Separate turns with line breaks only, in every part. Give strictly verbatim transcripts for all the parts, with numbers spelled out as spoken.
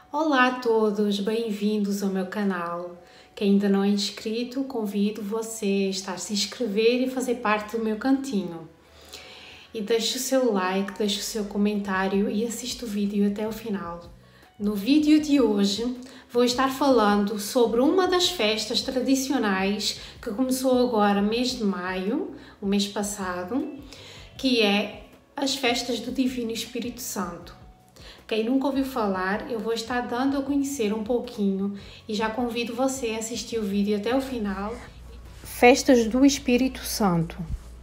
Olá a todos, bem-vindos ao meu canal. Quem ainda não é inscrito, convido você a estar se inscrever e fazer parte do meu cantinho. E deixe o seu like, deixe o seu comentário e assista o vídeo até o final. No vídeo de hoje vou estar falando sobre uma das festas tradicionais que começou agora, mês de maio, o mês passado, que é as festas do Divino Espírito Santo. Quem nunca ouviu falar, eu vou estar dando a conhecer um pouquinho e já convido você a assistir o vídeo até o final. Festas do Espírito Santo.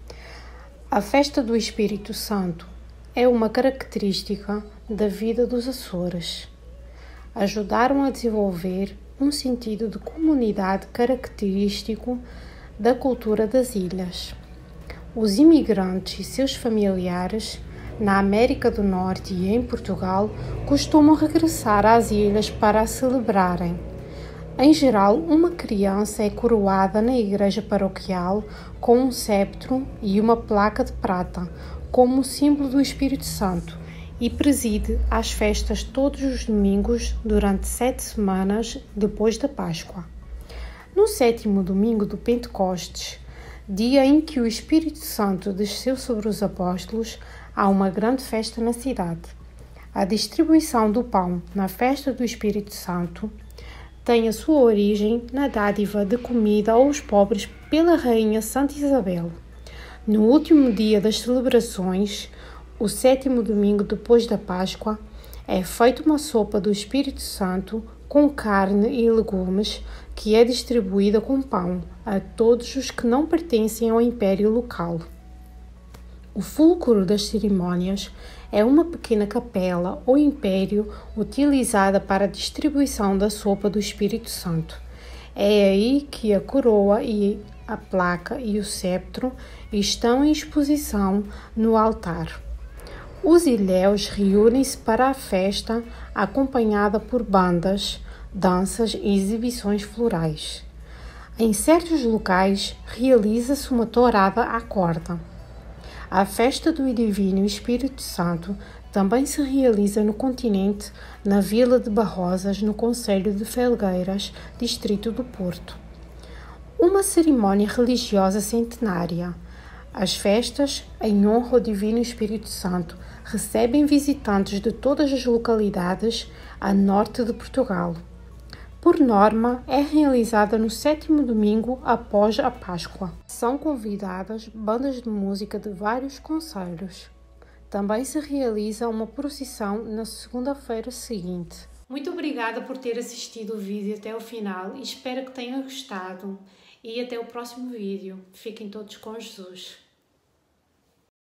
A festa do Espírito Santo é uma característica da vida dos Açores. Ajudaram a desenvolver um sentido de comunidade característico da cultura das ilhas. Os imigrantes e seus familiares na América do Norte e em Portugal costumam regressar às ilhas para a celebrarem. Em geral, uma criança é coroada na igreja paroquial com um cetro e uma placa de prata, como símbolo do Espírito Santo, e preside as festas todos os domingos durante sete semanas depois da Páscoa. No sétimo domingo do Pentecostes, dia em que o Espírito Santo desceu sobre os apóstolos, há uma grande festa na cidade. A distribuição do pão na festa do Espírito Santo tem a sua origem na dádiva de comida aos pobres pela Rainha Santa Isabel. No último dia das celebrações, o sétimo domingo depois da Páscoa, é feita uma sopa do Espírito Santo com carne e legumes que é distribuída com pão a todos os que não pertencem ao império local. O fulcro das cerimônias é uma pequena capela ou império utilizada para a distribuição da sopa do Espírito Santo. É aí que a coroa e a placa e o cetro estão em exposição no altar. Os ilhéus reúnem-se para a festa, acompanhada por bandas, danças e exibições florais. Em certos locais, realiza-se uma tourada à corda. A festa do Divino Espírito Santo também se realiza no continente, na Vila de Barrosas, no concelho de Felgueiras, distrito do Porto. Uma cerimónia religiosa centenária. As festas, em honra ao Divino Espírito Santo, recebem visitantes de todas as localidades a norte de Portugal. Por norma, é realizada no sétimo domingo após a Páscoa. São convidadas bandas de música de vários concelhos. Também se realiza uma procissão na segunda-feira seguinte. Muito obrigada por ter assistido o vídeo até o final e espero que tenha gostado. E até o próximo vídeo. Fiquem todos com Jesus.